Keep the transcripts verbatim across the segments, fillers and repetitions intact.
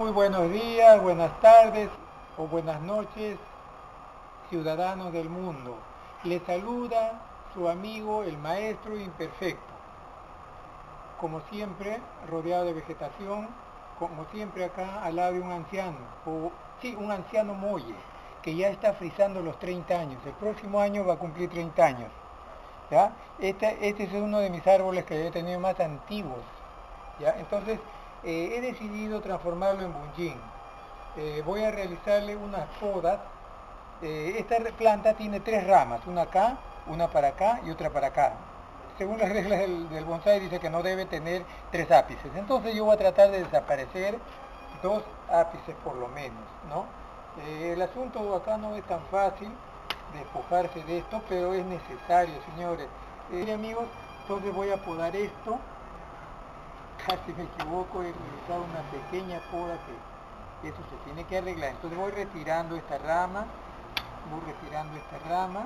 Muy buenos días, buenas tardes o buenas noches, ciudadanos del mundo. Les saluda su amigo el maestro imperfecto. Como siempre, rodeado de vegetación, como siempre acá al lado de un anciano, o sí, un anciano molle, que ya está frisando los treinta años. El próximo año va a cumplir treinta años. ¿Ya? Este, este es uno de mis árboles que he tenido más antiguos. ¿Ya? Entonces, eh, he decidido transformarlo en bunjing. Eh, voy a realizarle unas podas. Eh, esta planta tiene tres ramas, una acá, una para acá y otra para acá. Según las reglas del, del bonsái dice que no debe tener tres ápices. Entonces yo voy a tratar de desaparecer dos ápices por lo menos, ¿no? Eh, el asunto acá no es tan fácil despojarse de esto, pero es necesario, señores. Eh, amigos, entonces voy a podar esto. Casi me equivoco, he realizado una pequeña poda que eso se tiene que arreglar. Entonces voy retirando esta rama, voy retirando esta rama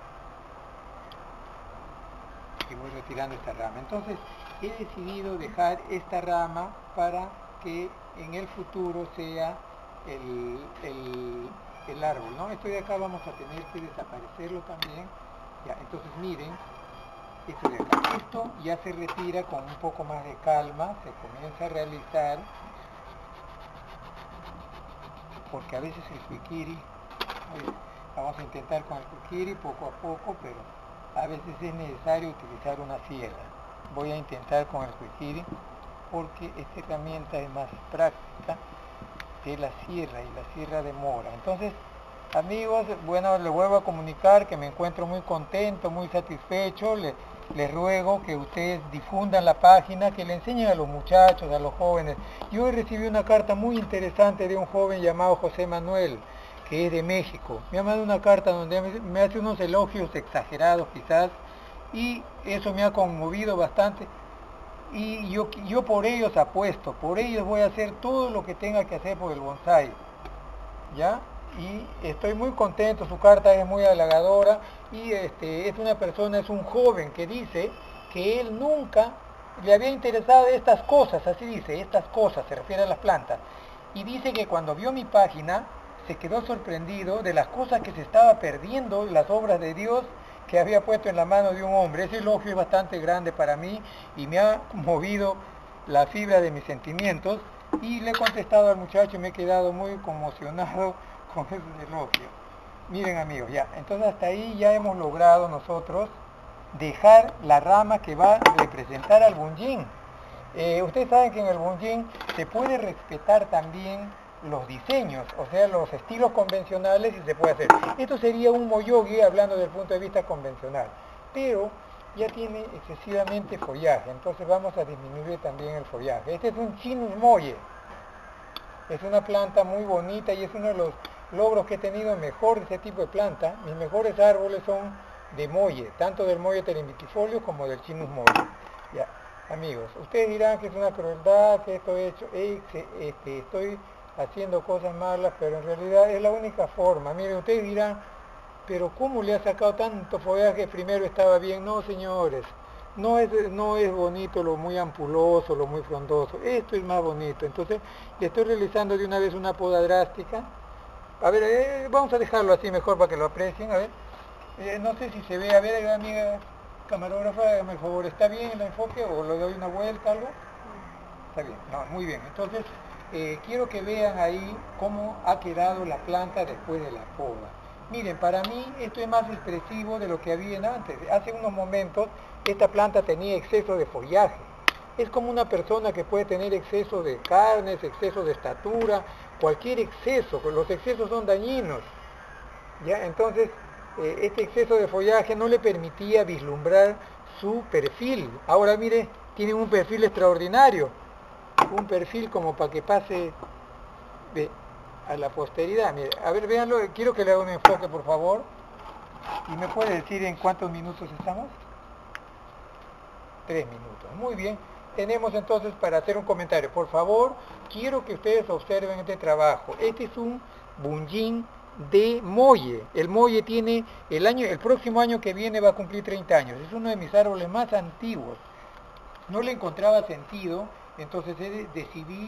y voy retirando esta rama. Entonces he decidido dejar esta rama para que en el futuro sea el, el, el árbol, ¿no? Esto de acá vamos a tener que desaparecerlo también. Ya, entonces miren, esto de acá. Esto ya se retira con un poco más de calma, se comienza a realizar, porque a veces el kuikiri, vamos a intentar con el kuikiri poco a poco, pero a veces es necesario utilizar una sierra. Voy a intentar con el kuikiri porque esta herramienta es más práctica que la sierra, y la sierra demora. Entonces, amigos, bueno, les vuelvo a comunicar que me encuentro muy contento, muy satisfecho. Les, les ruego que ustedes difundan la página, que le enseñen a los muchachos, a los jóvenes. Yo recibí una carta muy interesante de un joven llamado José Manuel, que es de México. Me ha mandado una carta donde me hace unos elogios exagerados quizás, y eso me ha conmovido bastante. Y yo, yo por ellos apuesto, por ellos voy a hacer todo lo que tenga que hacer por el bonsái, ¿ya? Y estoy muy contento, su carta es muy halagadora, y este, es una persona, es un joven que dice que él nunca le había interesado estas cosas, así dice, estas cosas, se refiere a las plantas, y dice que cuando vio mi página se quedó sorprendido de las cosas que se estaba perdiendo, las obras de Dios que había puesto en la mano de un hombre. Ese elogio es bastante grande para mí y me ha movido la fibra de mis sentimientos, y le he contestado al muchacho y me he quedado muy conmocionado con esos elogios. Miren amigos, ya, entonces hasta ahí ya hemos logrado nosotros dejar la rama que va a representar al bunjing. Eh, ustedes saben que en el bunjing se puede respetar también los diseños, o sea, los estilos convencionales, y se puede hacer. Esto sería un moyogi hablando desde el punto de vista convencional, pero ya tiene excesivamente follaje, entonces vamos a disminuir también el follaje. Este es un Chinus molle, es una planta muy bonita y es uno de los logros que he tenido mejor de este tipo de planta. Mis mejores árboles son de molle, tanto del molle terimitifolio como del Chinus molle. Ya, amigos, ustedes dirán que es una crueldad, que esto he hecho, este, estoy haciendo cosas malas, pero en realidad es la única forma. Miren, ustedes dirán, pero ¿cómo le ha sacado tanto follaje? Primero estaba bien. No, señores, no es, no es bonito lo muy ampuloso, lo muy frondoso, esto es más bonito. Entonces le estoy realizando de una vez una poda drástica. A ver, eh, vamos a dejarlo así mejor para que lo aprecien. A ver, eh, no sé si se ve, a ver, amiga camarógrafa, hágame el favor, ¿está bien el enfoque o le doy una vuelta, algo? Está bien, no, muy bien. Entonces, eh, quiero que vean ahí cómo ha quedado la planta después de la poda. Miren, para mí esto es más expresivo de lo que había antes. Hace unos momentos esta planta tenía exceso de follaje. Es como una persona que puede tener exceso de carnes, exceso de estatura, cualquier exceso, los excesos son dañinos. ¿Ya? Entonces, eh, este exceso de follaje no le permitía vislumbrar su perfil. Ahora mire, tiene un perfil extraordinario, un perfil como para que pase de, a la posteridad. Mire, a ver, véanlo, quiero que le haga un enfoque, por favor. ¿Y me puede decir en cuántos minutos estamos? Tres minutos. Muy bien. Tenemos entonces para hacer un comentario. Por favor, quiero que ustedes observen este trabajo. Este es un bunjing de molle. El molle tiene, el, año, el próximo año que viene va a cumplir treinta años. Es uno de mis árboles más antiguos. No le encontraba sentido, entonces decidí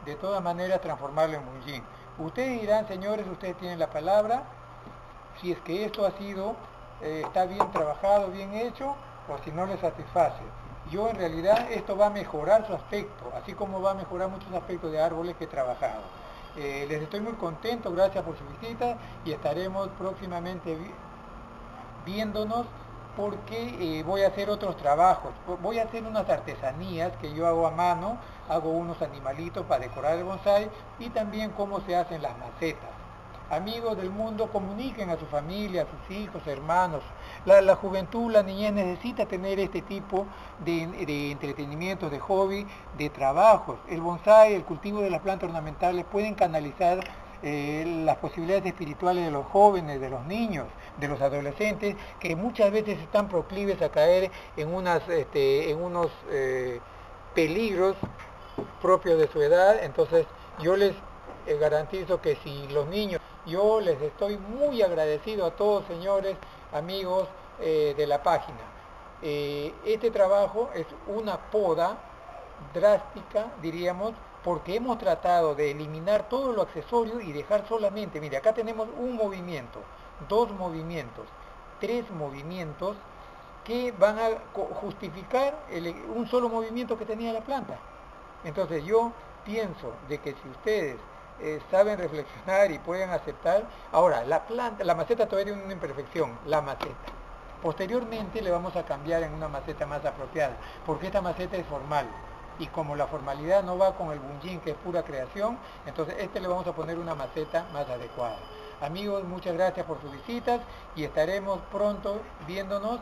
de todas maneras transformarlo en bunjin. Ustedes dirán, señores, ustedes tienen la palabra, si es que esto ha sido, eh, está bien trabajado, bien hecho, o si no les satisface. Yo en realidad esto va a mejorar su aspecto, así como va a mejorar muchos aspectos de árboles que he trabajado. Eh, les estoy muy contento, gracias por su visita y estaremos próximamente vi viéndonos porque eh, voy a hacer otros trabajos. Voy a hacer unas artesanías que yo hago a mano, hago unos animalitos para decorar el bonsái y también cómo se hacen las macetas. Amigos del mundo, comuniquen a su familia, a sus hijos, hermanos. La, la juventud, la niñez necesita tener este tipo de, de entretenimientos, de hobby, de trabajos. El bonsái, el cultivo de las plantas ornamentales pueden canalizar eh, las posibilidades espirituales de los jóvenes, de los niños, de los adolescentes, que muchas veces están proclives a caer en, unas, este, en unos eh, peligros propios de su edad. Entonces yo les eh, garantizo que si los niños, yo les estoy muy agradecido a todos, señores, amigos eh, de la página. Eh, este trabajo es una poda drástica, diríamos, porque hemos tratado de eliminar todo lo accesorio y dejar solamente, mire, acá tenemos un movimiento, dos movimientos, tres movimientos que van a justificar el, un solo movimiento que tenía la planta. Entonces yo pienso de que si ustedes eh, saben reflexionar y pueden aceptar, ahora la planta, la maceta todavía tiene una imperfección, la maceta. Posteriormente le vamos a cambiar en una maceta más apropiada, porque esta maceta es formal. Y como la formalidad no va con el bunjin, que es pura creación, entonces este le vamos a poner una maceta más adecuada. Amigos, muchas gracias por sus visitas y estaremos pronto viéndonos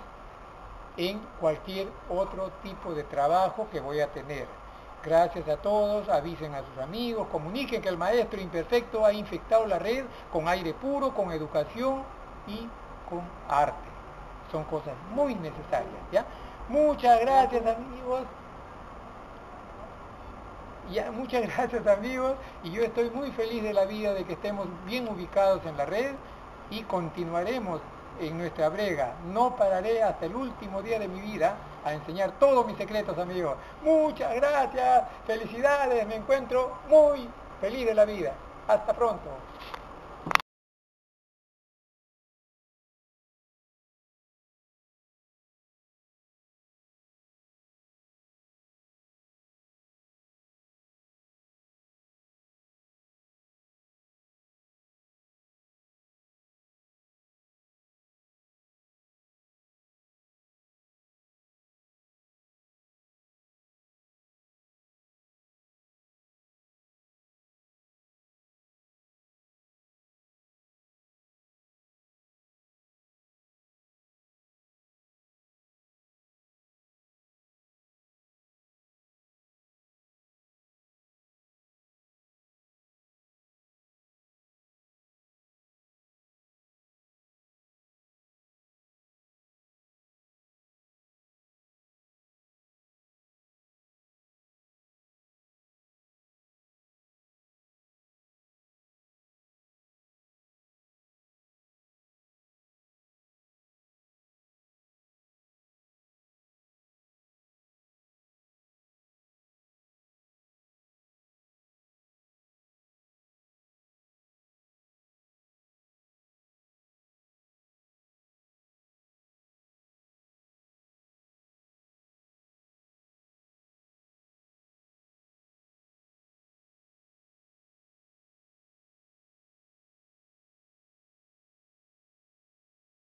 en cualquier otro tipo de trabajo que voy a tener. Gracias a todos, avisen a sus amigos, comuniquen que el maestro imperfecto ha infectado la red con aire puro, con educación y con arte. Son cosas muy necesarias, ¿ya? Muchas gracias, amigos. Ya, muchas gracias, amigos, y yo estoy muy feliz de la vida de que estemos bien ubicados en la red y continuaremos en nuestra brega. No pararé hasta el último día de mi vida a enseñar todos mis secretos, amigos. Muchas gracias, felicidades, me encuentro muy feliz de la vida. Hasta pronto.